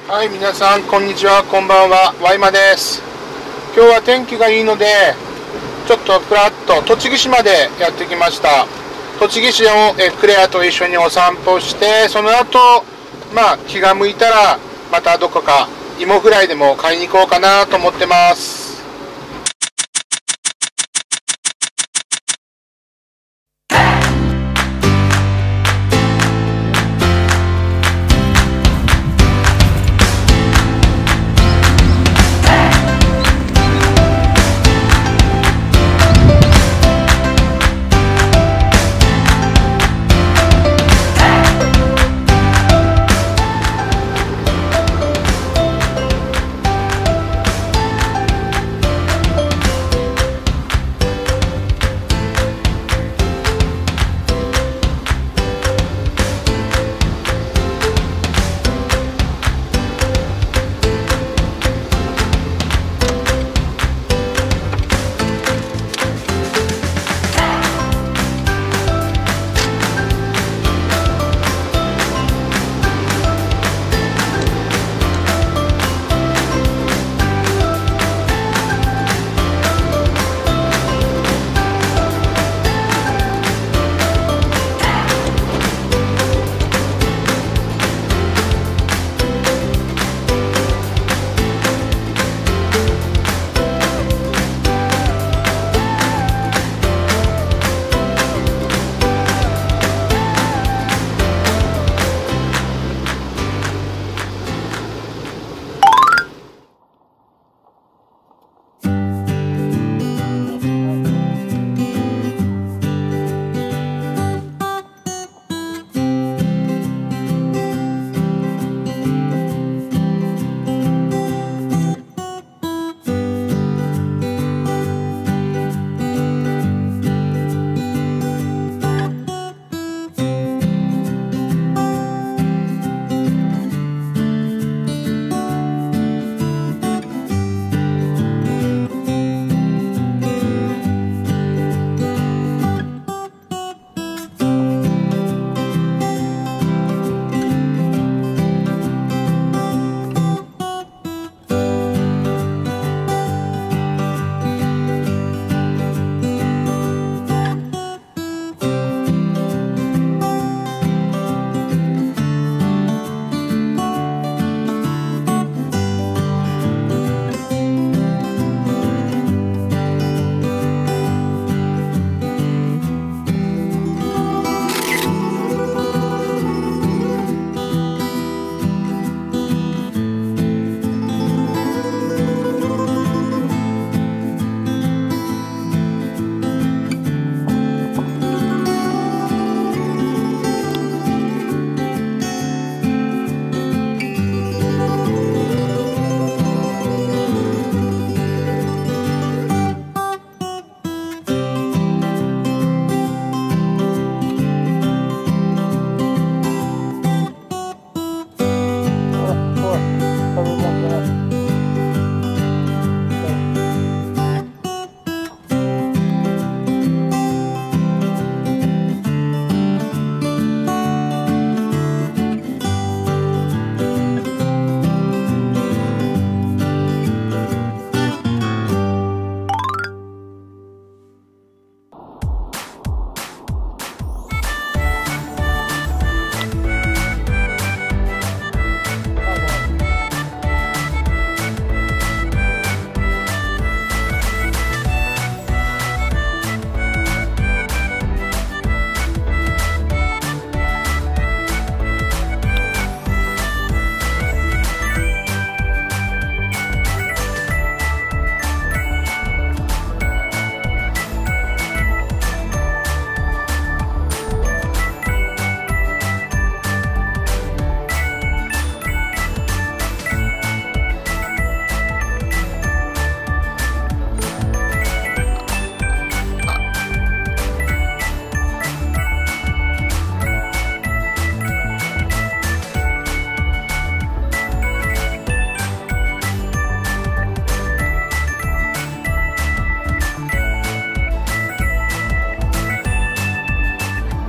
はい、皆さんこんにちは、こんばんは、ワイマです。今日は天気がいいので、ちょっとふらっと栃木市までやってきました。栃木市をクレアと一緒にお散歩して、その後、気が向いたらまたどこか芋フライでも買いに行こうかなと思ってます。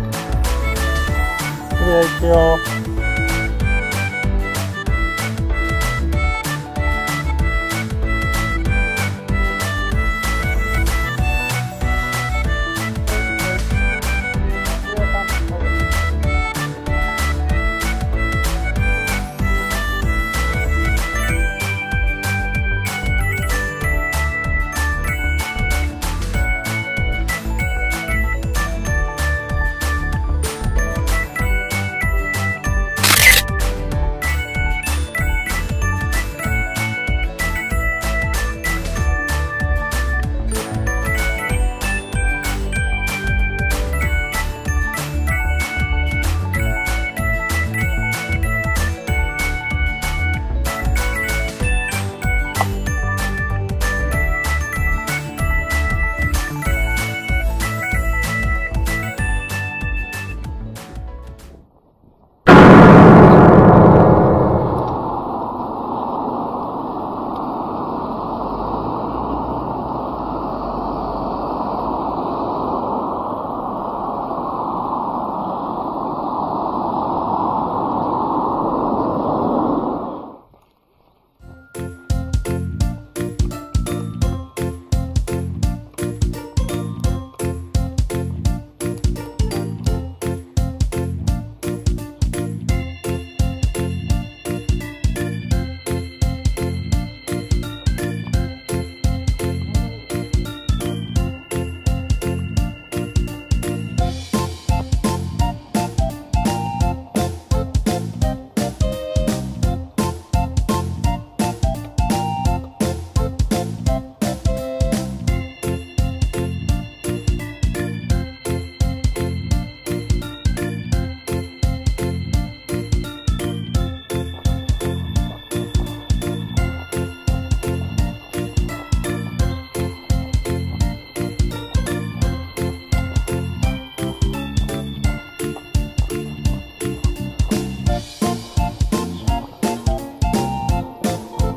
では行くよ。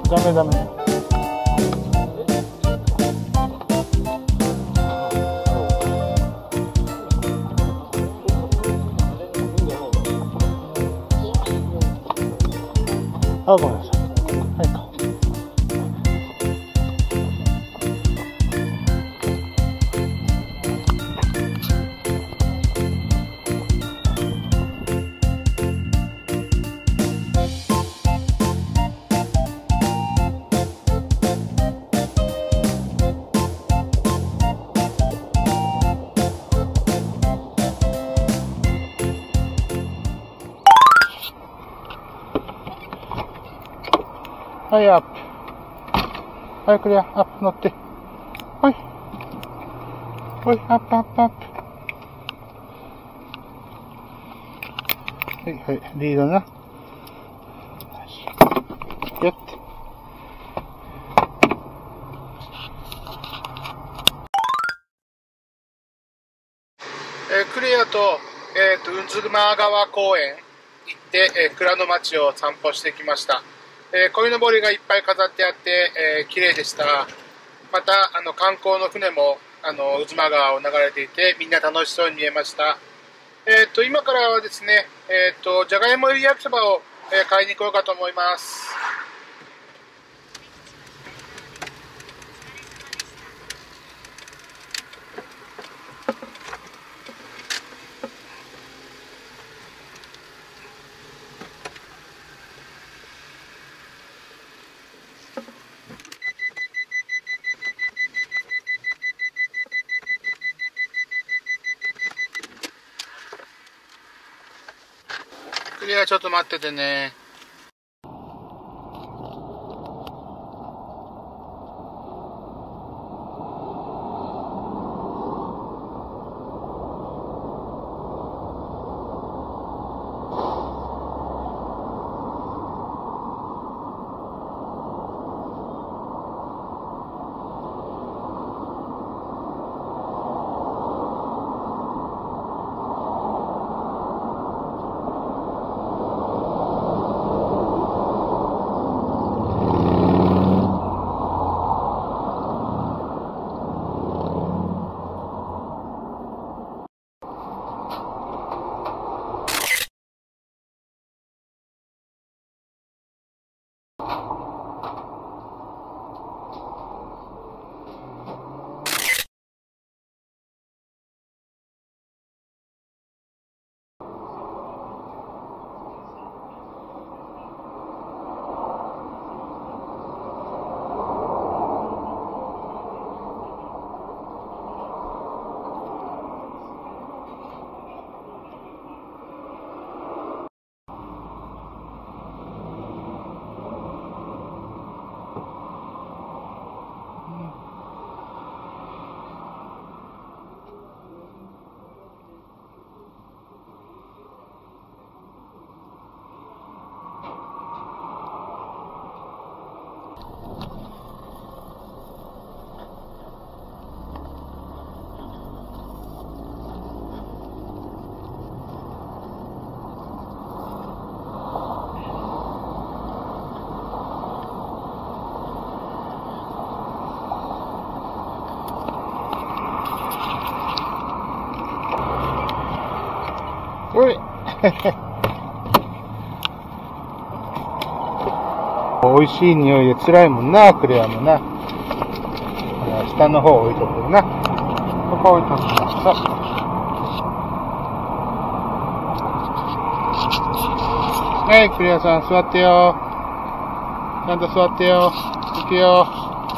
ダメダメ。あ、ごめんなさい。はいと。はい、アップ。はい、クリア。アップ乗って。はい。はい、アップ、アップ、アップ。はい、はい、リードな。やって。クリアと、雲妻川公園行って、蔵の町を散歩してきました。鯉のぼりがいっぱい飾ってあって、綺麗でした。また観光の船も渦間川を流れていて、みんな楽しそうに見えました。今からはですね、じゃがいも入り焼きそばを、買いに行こうかと思います。クリアちょっと待っててね。おい美味しい匂いで辛いもんな、クレアもな。下の方置いとくな。ここ置いとくな。はい、クレアさん座ってよ。ちゃんと座ってよ。行くよ。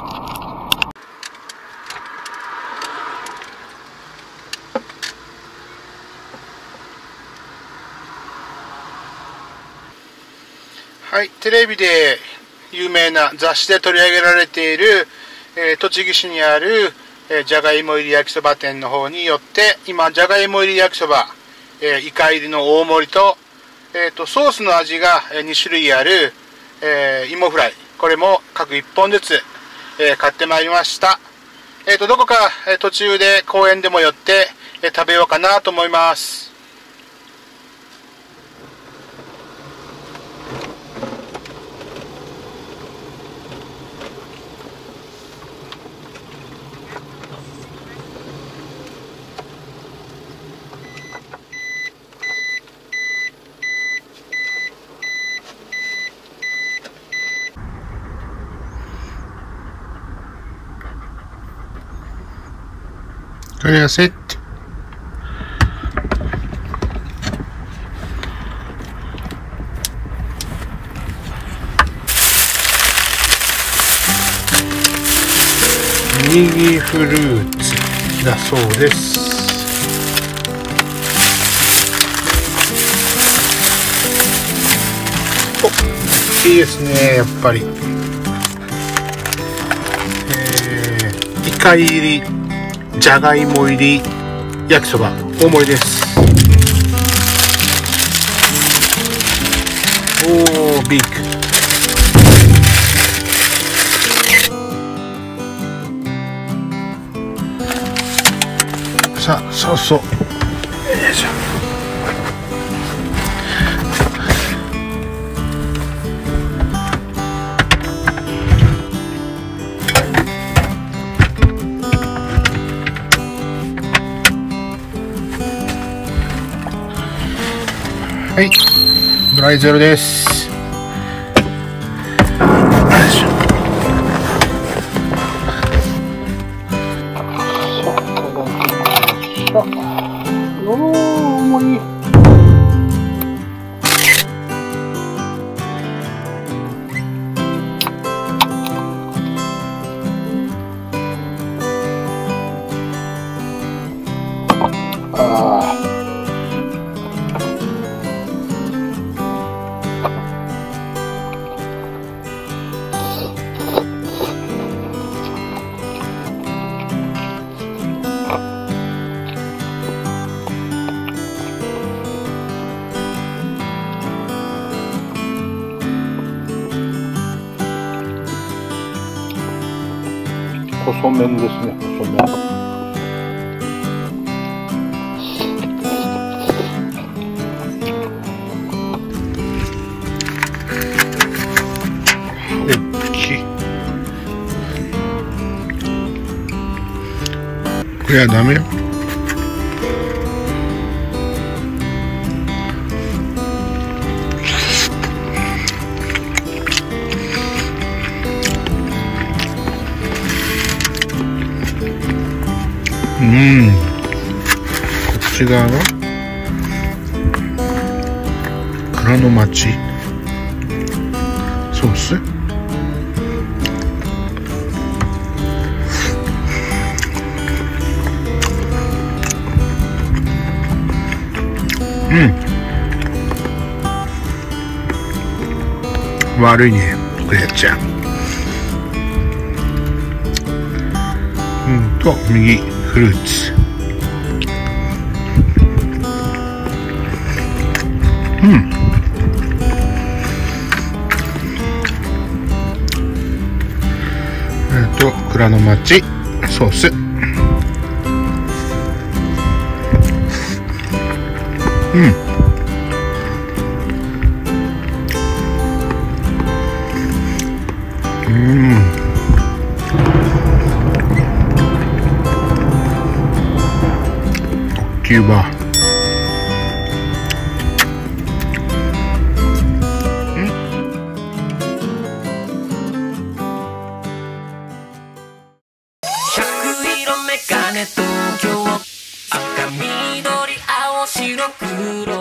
はい、テレビで有名な雑誌で取り上げられている、栃木市にある、じゃがいも入り焼きそば店の方によって、今じゃがいも入り焼きそば、イカ入りの大盛りと、ソースの味が2種類ある、芋フライ、これも各1本ずつ、買ってまいりました。どこか、途中で公園でも寄って、食べようかなと思います。 これはセット。ミニフルーツだそうです。お、いいですね、やっぱり。イカ入り、じゃがいも入り焼きそば、大盛りです。おー、ビッグ。さあ、そうそう。よいしょ。はい、ドライゼロです。細麺ですね、細麺。大きい。これはダメよ。こっち側は蔵の町ソース。悪いね、クレアちゃん。右フルーツ。蔵の町ソース。キューバ。 100色メガネ東京赤緑青白黒